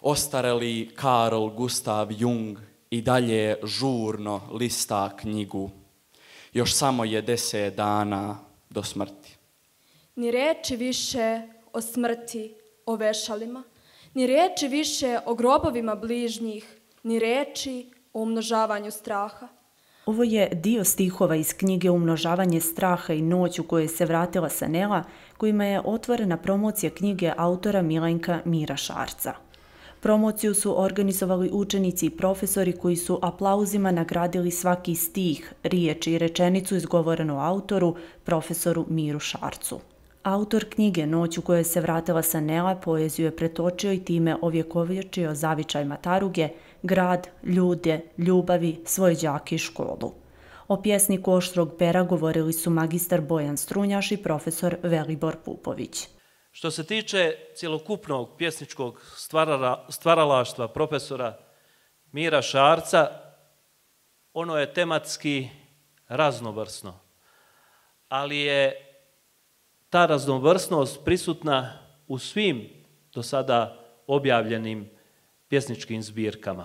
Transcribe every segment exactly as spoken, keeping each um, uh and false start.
Ostareli Carl Gustav Jung i dalje žurno lista knjigu. Još samo je deset dana do smrti. Ni reči više o smrti, o vešalima, ni reči više o grobovima bližnjih, ni reči o umnožavanju straha. Ovo je dio stihova iz knjige Umnožavanje straha i noć u kojoj se vratila Sanela, kojima je otvorena promocija knjige autora Milenka Mira Šarca. Promociju su organizovali učenici i profesori koji su aplauzima nagradili svaki stih, riječ i rečenicu izgovorenu autoru, profesoru Miru Šarcu. Autor knjige Noć u kojoj se vratila Sanela poeziju je pretočio i time ovjekovječio zavičaj Mataruge, grad, ljude, ljubavi, svoje đake i školu. O pjesniku Oštrog pera govorili su magistar Bojan Strunjaš i profesor Velibor Pupović. Što se tiče cjelokupnog pjesničkog stvaralaštva profesora Mira Šarca, ono je tematski raznovrsno, ali je ta raznovrsnost prisutna u svim do sada objavljenim pjesničkim zbirkama.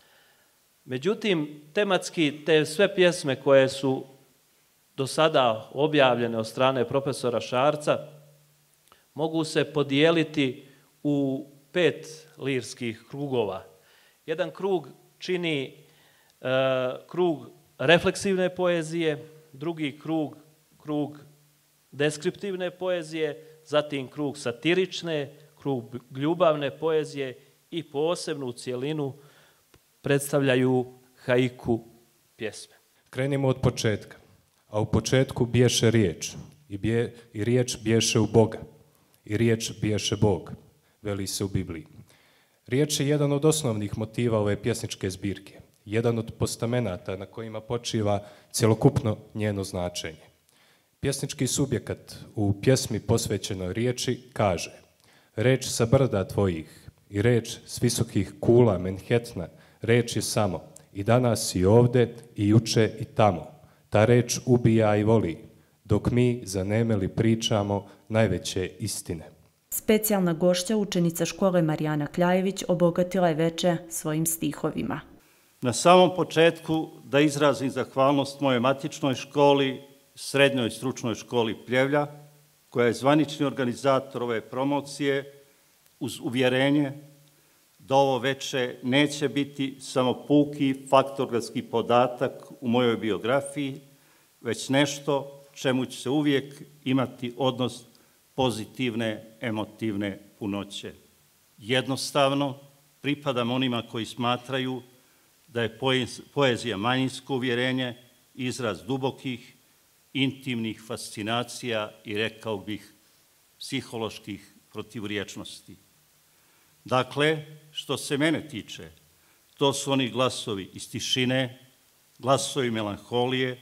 Međutim, tematski te sve pjesme koje su do sada objavljene od strane profesora Šarca mogu se podijeliti u pet lirskih krugova. Jedan krug čini e, krug refleksivne poezije, drugi krug, krug deskriptivne poezije, zatim krug satirične, krug ljubavne poezije i posebnu cjelinu predstavljaju haiku pjesme. Krenimo od početka. A u početku bješe riječ i, bje, i riječ bješe u Boga i riječ bješe Bog, veli se u Bibliji. Riječ je jedan od osnovnih motiva ove pjesničke zbirke, jedan od postamenata na kojima počiva cjelokupno njeno značenje. Pjesnički subjekat u pjesmi posvećenoj riječi kaže: reč sa brda tvojih i reč s visokih kula Manhattana, reč je samo i danas i ovde i juče i tamo. Ta reč ubija i voli, dok mi zanemeli pričamo najveće istine. Specijalna gošća, učenica škole Marijana Kljajević, obogatila je veče svojim stihovima. Na samom početku da izrazim zahvalnost mojoj matičnoj školi, Srednjoj stručnoj školi Pljevlja, koja je zvanični organizator ove promocije, uz uvjerenje da ovo veče neće biti samo puki faktografski podatak u mojoj biografiji, već nešto čemu će se uvijek imati odnos pozitivne, emotivne punoće. Jednostavno, pripadam onima koji smatraju da je poezija manjinsko uvjerenje, izraz dubokih, intimnih fascinacija i, rekao bih, psiholoških protivriječnosti. Dakle, što se mene tiče, to su oni glasovi iz tišine, glasovi melanholije,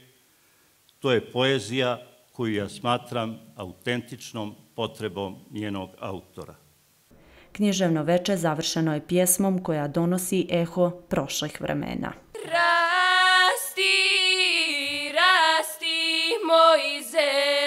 to je poezija koju ja smatram autentičnom potrebom njenog autora. Književno veče završeno je pjesmom koja donosi eho prošlih vremena. Rasti, rasti, Mojze.